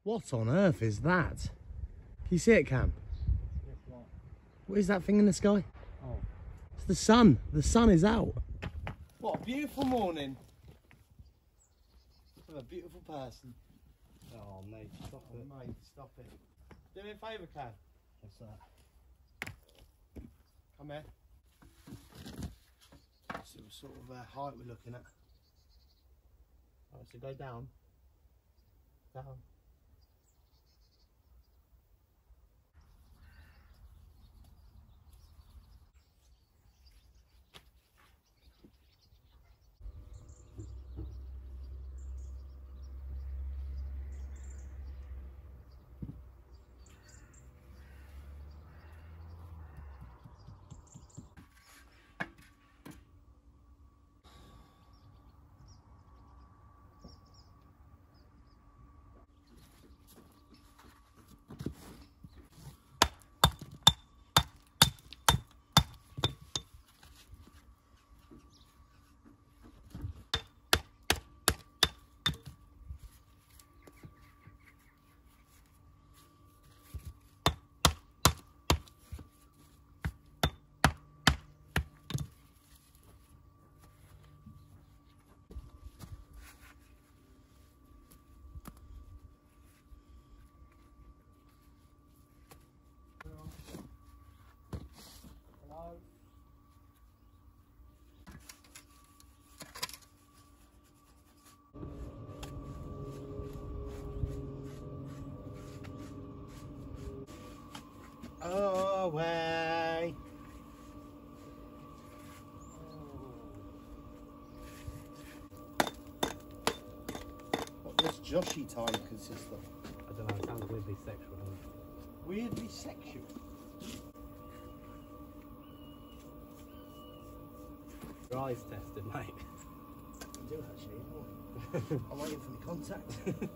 What on earth is that? Can you see it, Cam? What is that thing in the sky? Oh. It's the sun. The sun is out. What a beautiful morning. What a beautiful person. Oh, mate, stop it. Mate, stop it. Do me a favour, Cam. What's that? Come here. See what sort of height we're looking at. Oh, so go down. Down. Away. What does Joshy time consist of? I don't know, it sounds weirdly sexual. Weirdly sexual? Your eyes tested, mate. I do actually. I'm waiting for the contact.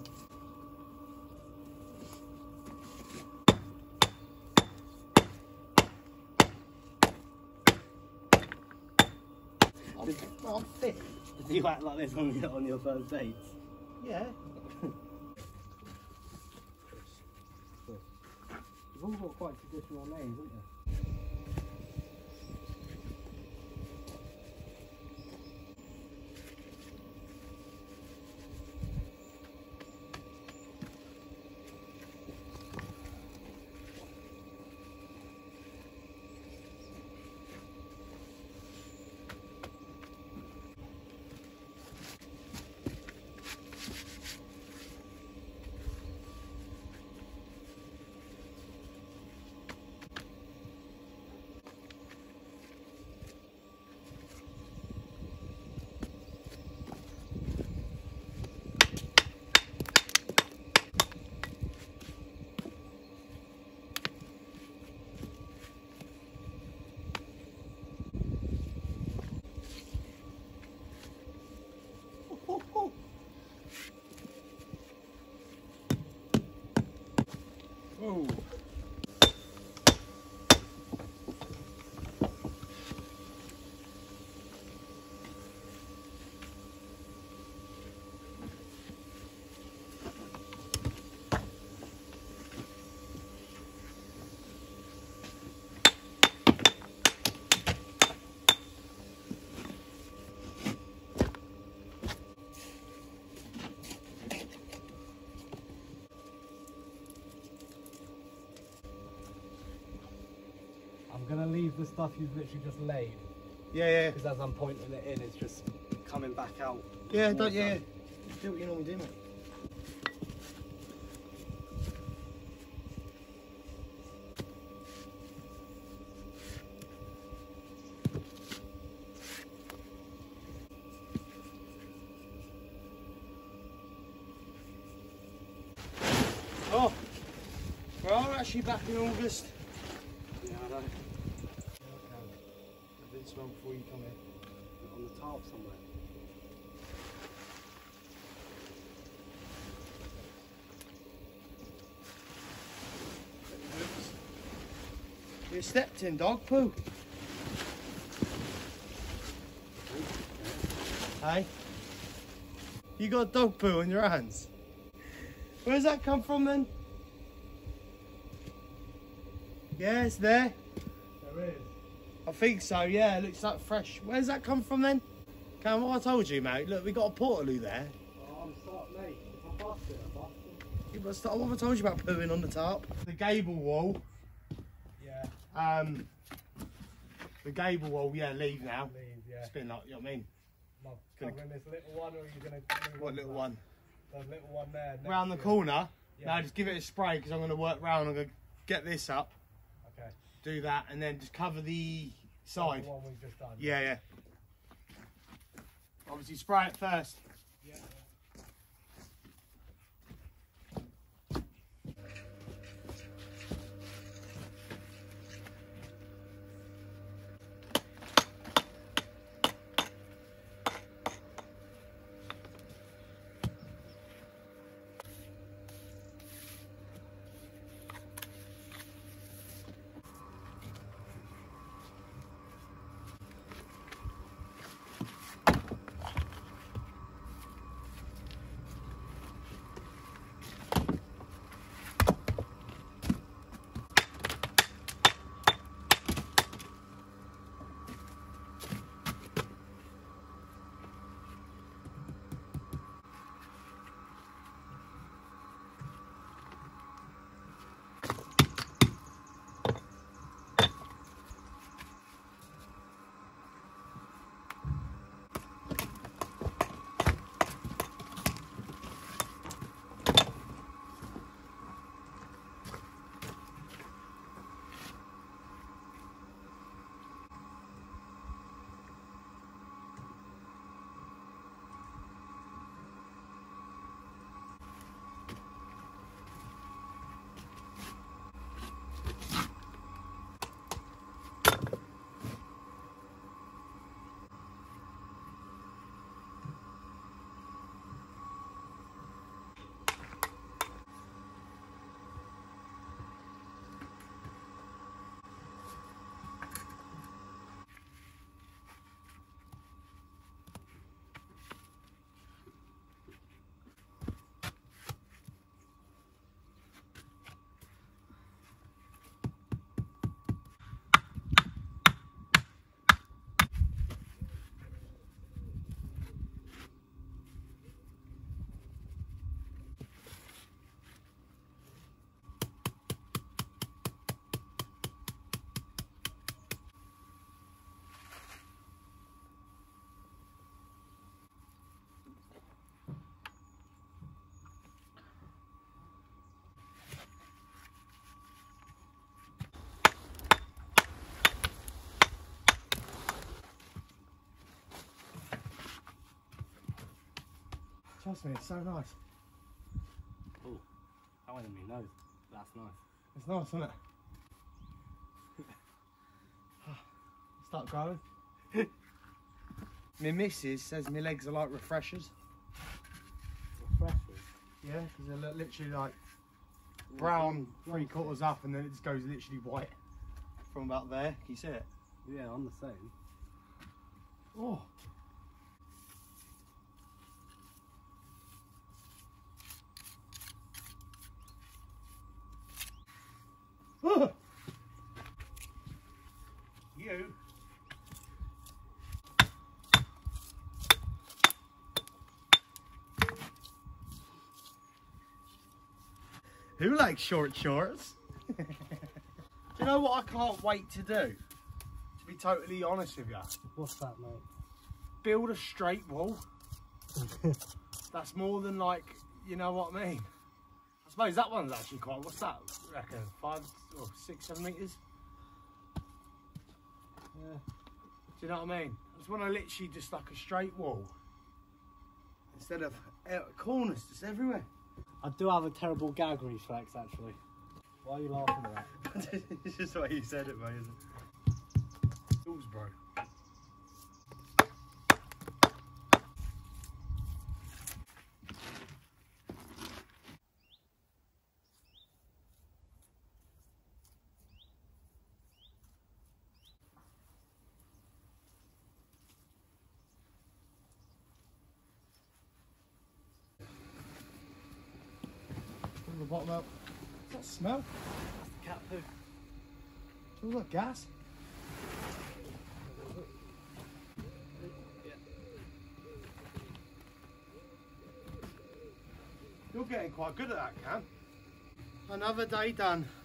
I'm fit. Do you act like this on your first dates? Yeah. You've all got quite traditional names, haven't you? Whoa. I'm going to leave the stuff you've literally just laid. Yeah. Because as I'm pointing it in, it's just coming back out. Yeah, do what you normally do, mate. Oh, we are actually back in August. Yeah, I know. I did smell before you come in. On the tarp somewhere. You stepped in dog poo. Hey? You got dog poo on your hands? Where's that come from then? Yeah, it's there. There is. I think so, yeah, it looks like fresh. Where's that come from then? Cam, what I told you, mate, look, we got a portaloo there. Oh, I'm sorry, mate. If I bust it, I bust it. You must, what have I told you about pooing on the tarp? The gable wall. Yeah. The gable wall, yeah, leave now. Leave, yeah. It's been like, you know what I mean? Not covering this little one, or are you going to... What little one? The little one there. Round the corner. Yeah. No, just give it a spray because I'm going to work round. I'm going to get this up. Okay. Do that and then just cover the side. The one we've just done. Yeah, yeah. Obviously spray it first. Yeah. Trust me, it's so nice. Oh, that went in my nose. That's nice. It's nice, isn't it? Start growing. My missus says my legs are like refreshers. Refreshers? Yeah, because they're literally like brown 3/4 up and then it just goes literally white from about there. Can you see it? Yeah, I'm the same. Oh. You. Who likes short shorts? Do you know what I can't wait to do? To be totally honest with you. What's that, mate? Build a straight wall. That's more than like, you know what I mean? I suppose that one's actually quite, what's that, I reckon? 5 or 6, 7 metres? Yeah. Do you know what I mean? I just want to literally just like a straight wall. Instead of corners just everywhere. I do have a terrible gag reflex, actually. Why are you laughing at that? It's just the way you said it, mate, isn't it? Tools, bro. the bottom out. What's that smell? That's the cat poo. Smells like gas. You're getting quite good at that, Cam. Another day done.